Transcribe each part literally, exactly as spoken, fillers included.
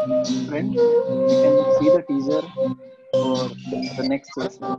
Friends, you can see the teaser for the next lesson.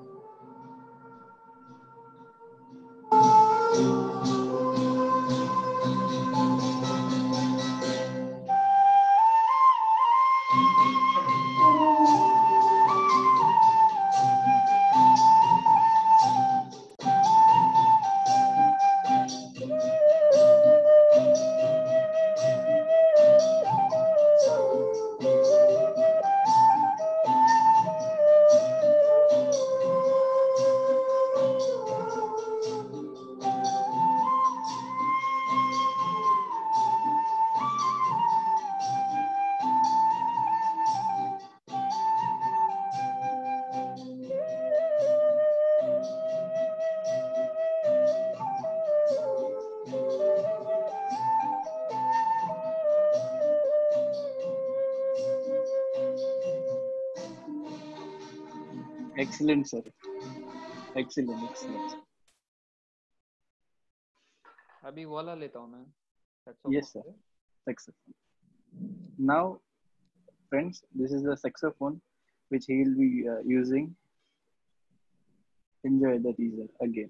Excellent, sir. Excellent, excellent. अभी वो वाला लेता हूँ मैं Yes, saxophone sir. से. Saxophone. Now, friends, this is the saxophone which he will be uh, using. Enjoy the teaser again.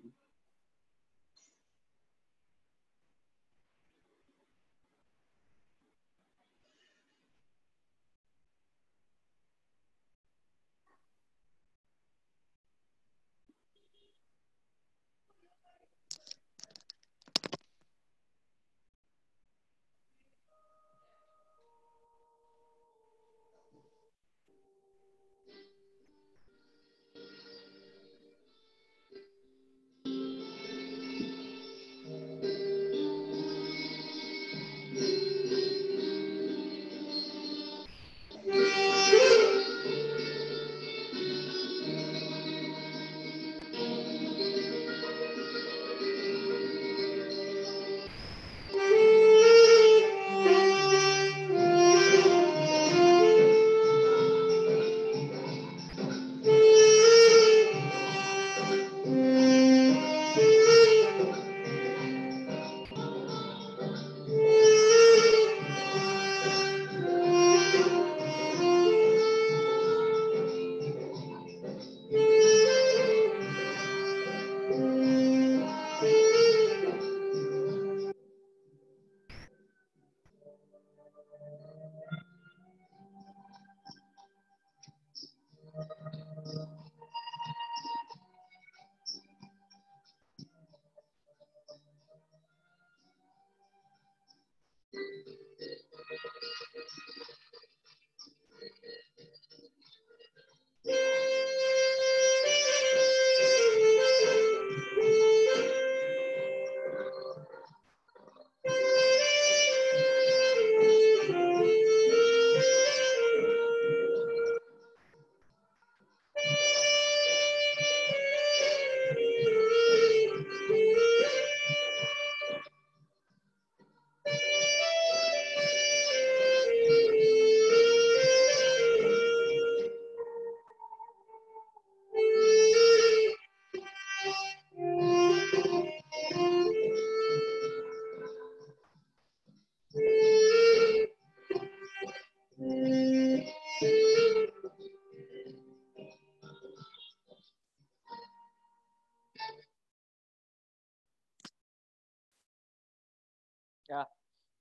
Yeah.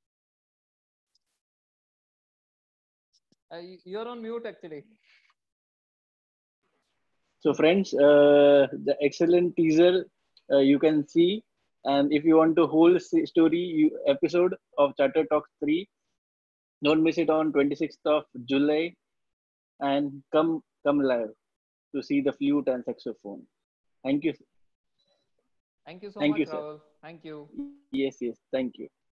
Uh, y- you're on mute actually. So, friends, uh, the excellent teaser uh, you can see, and if you want the whole s- story you, episode of Charter Talk three, don't miss it on twenty-sixth of July, and come come live to see the flute and saxophone. Thank you, Thank you so thank much, you, sir. Rahul. Thank you. Yes, yes, thank you.